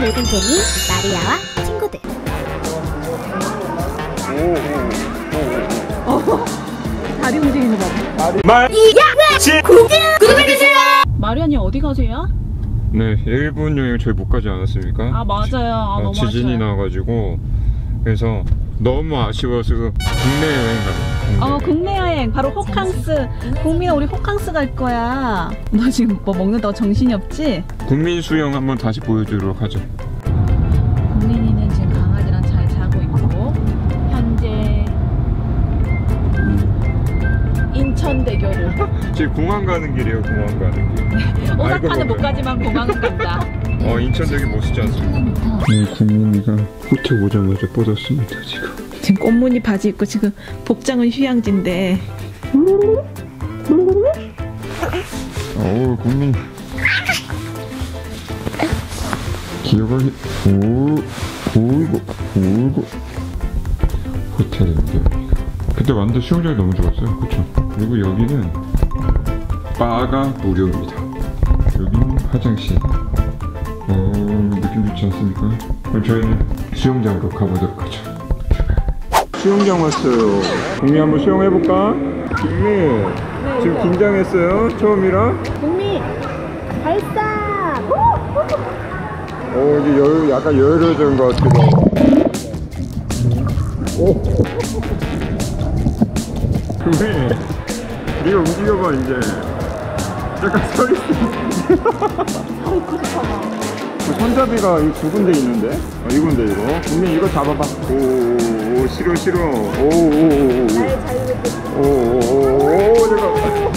늙은쟁이 마리아와 친구들. 다리 움직이는 거 봐. 마리아님 어디 가세요? 네, 일본 여행 저희 못 가지 않았습니까? 아 맞아요. 너무 지진이 아쉬워요. 나가지고 그래서 너무 아쉬워서 국내 여행 가요. 국내 여행 바로 호캉스. 국민아 우리 호캉스 갈 거야. 너 지금 뭐 먹는다고 정신이 없지? 국민 수영 한번 다시 보여주도록 하죠. 국민이는 지금 강아지랑 잘 자고 있고 현재 인천대교를 지금 공항 가는 길이에요. 공항 가는 길. 오사카는 못 가지만 공항은 간다. 인천대교 멋있지 않습니까? 국민이가 호텔 오자마자 뻗었습니다. 지금 꽃무늬 바지 입고 지금 복장은 휴양지인데. 국민 기억을 오이고 호텔인데 그때 완전 수영장이 너무 좋았어요. 그쵸? 그리고 여기는 바가 무료입니다. 여기는 화장실. 느낌 좋지 않습니까? 그럼 저희는 수영장으로 가보도록 하죠. 수영장 왔어요. 국민 한번 수영해볼까? 국민 지금 긴장했어요? 처음이라? 국민 발사. 이제 약간 여유로워진 것 같기도. 국민 네가 움직여봐 이제. 약간 서 있어. 손잡이가 이 두 군데 있는데? 이건데 이거. 국민 이거 잡아봐. 오 싫어. 오오오오. 내가.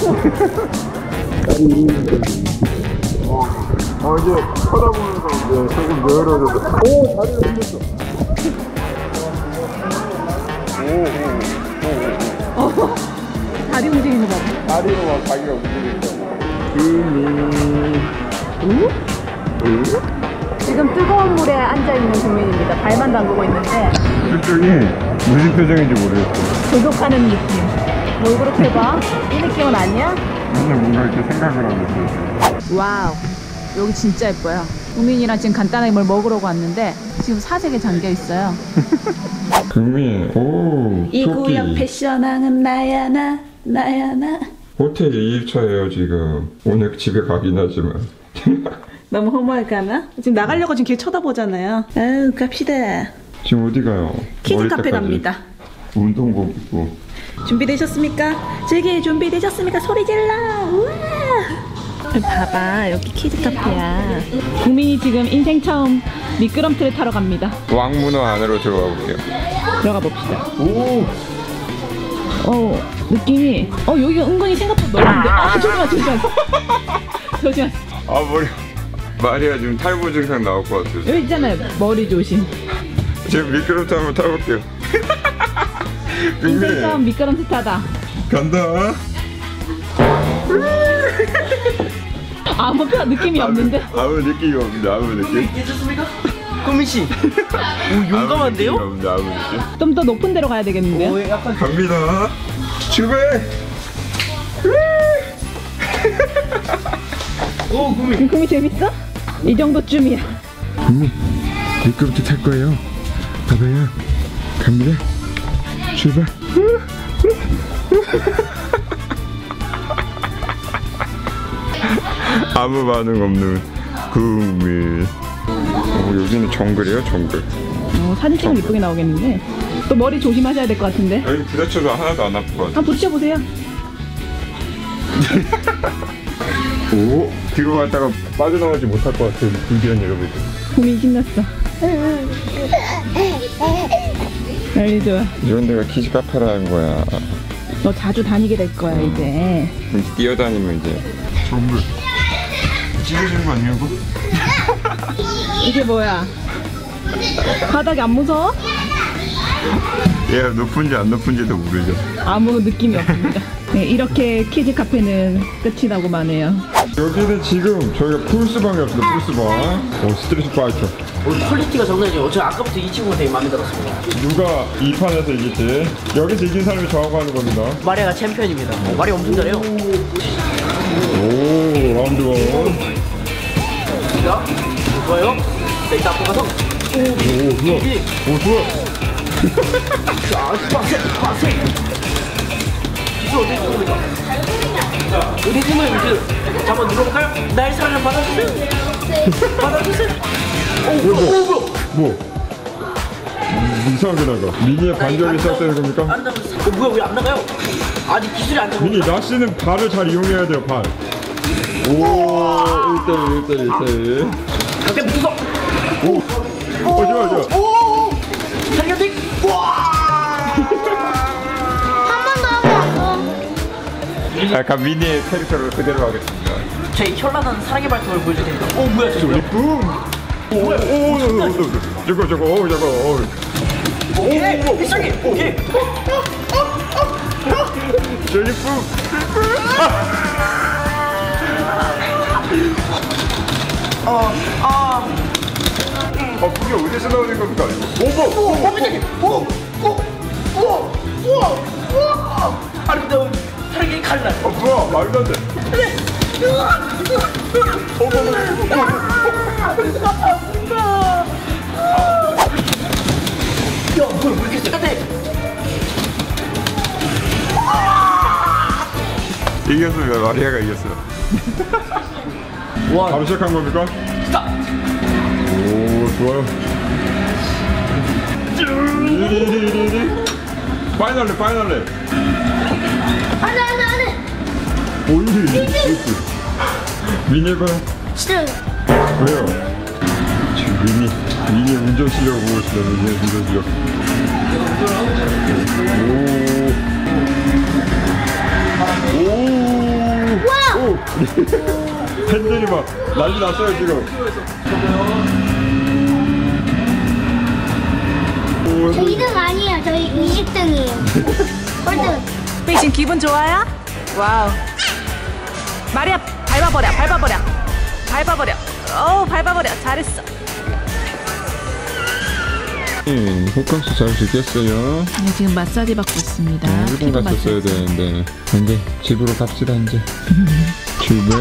이제 쳐다보면서 이제 조금 여유로워졌어. 다리를 흔들었어. 다리 움직이는 거 봐. 다리로 막 자기가 움직이니까. 지금 뜨거운 물에 앉아있는 국민입니다. 발만 담그고 있는데 표정이 무슨 표정인지 모르겠어. 조독하는 느낌. 뭘 그렇게 봐? 이 느낌은 아니야? 맨날 뭔가 이렇게 생각을 하고 있어. 와우, 여기 진짜 예뻐요. 국민이랑 지금 간단하게 뭘 먹으려고 왔는데 지금 사색에 잠겨있어요. 국민, 이 토끼. 구역 패션왕은 나야 나. 호텔 2일차예요 지금. 오늘 집에 가긴 하지만. 너무 허무할까나? 지금 나가려고 지금 길 쳐다보잖아요. 아유 갑시다. 지금 어디 가요? 키즈 머리 카페 때까지. 갑니다. 운동복 입고. 준비되셨습니까? 즐길 준비되셨습니까? 소리 질러. 우와. 봐봐 여기 키즈 카페야. 국민이 지금 인생 처음 미끄럼틀을 타러 갑니다. 왕문어 안으로 들어가 볼게요. 들어가 봅시다. 느낌이 여기가 은근히 생각보다 넓은데. 조심하세요. 머리. 마리아 지금 탈모 증상 나올 것 같아요. 여기 있잖아요. 머리 조심. 지금 미끄럼틀 한번 타볼게요. 인생 처음 미끄럼틀 타다. 간다. 아무 느낌이 없는데? 아무 느낌이 없는데. 아무 느낌. 괜찮습니까? 꾸미씨. 오 용감한데요? 아무 느낌. 좀 더 높은 데로 가야 되겠는데요? 약간 갑니다. 출발. 오 꾸미. 국민 재밌어? 이 정도쯤이야. 국민 미끄럼틀 탈 거예요. 봐봐요. 갑니다. 출발. 아무 반응 없는 국민. 여기는 정글이에요, 정글. 사진 찍으면 이쁘게 나오겠는데. 또 머리 조심하셔야 될 것 같은데. 여기 부딪혀도 하나도 안 아플 것 같아. 한번 부딪혀보세요. 오, 뒤로 갔다가 빠져나오지 못할 것 같아요, 불길한 여러분들. 국민 신났어. 난리 좋아. 이런 데가 키즈 카페라는 거야. 너 자주 다니게 될 거야 이제. 뛰어다니면 이제 정글. 찢어진 거 아니야 이거? 이게 뭐야? 바닥이 안 무서워? 얘가 높은지 안 높은지도 모르죠. 아무 느낌이 없습니다. 네, 이렇게 키즈 카페는 끝이 나고만 해요. 여기는 지금 저희가 풀스방이 없어요. 풀스방. 스트레스 파이터. 퀄리티가 장난이 아니에요. 저 아까부터 이 친구가 되게 마음에 들었습니다. 누가 이 판에서 이길지. 여기서 이긴 사람이 저하고 하는 겁니다. 마리아가 챔피언입니다. 마리아 엄청 잘해요. 오, 라운드 원. 자, 좋아요. 자, 일단 앞으로 가서. 오 좋아. 오 좋아. 자, 빡세. 기술 어디 있습니까? 자, 어디 있으면 밑에. 자, 한번 눌러볼까요? 날 사랑 받아주세요. 받아주세요. 오, 뭐? 이상하게 나가. 미니의 반격이 시작되는 겁니까? 안 나갔어. 뭐야, 왜 안 나가요? 아직 기술이 안 나가. 미니 나씨는 발을 잘 이용해야 돼요. 발. 오 1대1. 갑자기 무서. 오. 좋아. 오. 살려dik. 와. 한 번도 하고 왔어. 약간 미니의 캐릭터를 그대로 하겠습니다. 제 현란한 사랑의 발톱을 보여줄 테니까. 오, 뭐야, 저 뭐야? 붐. 저거. 오케이, 비싸게. 오케이. 저기 붐. 그게 어디서 나오는 겁니까? 우와. 아름다운 사랑의 칼날. 뭐야? 말도 안 돼. 야, 뭐야, 왜 이렇게 세간데? 이겼습니다. 마리아가 이겼어요. 와, 바로 시작한 겁니까? 스탑. 오, 좋아요. 파이널레. 안 돼. 오이. 미니 해봐요. 싫어. 왜요? 지금 미니의 운전 실력을 보고 있습니다. 미니의 운전 실력. 오. 팬들이 막 난리 났어요 지금. 저 2등 아니에요. 저희 20등이에요. 꼴등. 지금 기분 좋아요? 와우. 마리아 밟아버려. 밟아버려. 잘했어. 호캉스 잘 즐겼어요. 네, 지금 마사지 받고 있습니다. 일본 피부 갔었어야 마사지. 되는데 이제 집으로 갑시다 이제. 출발.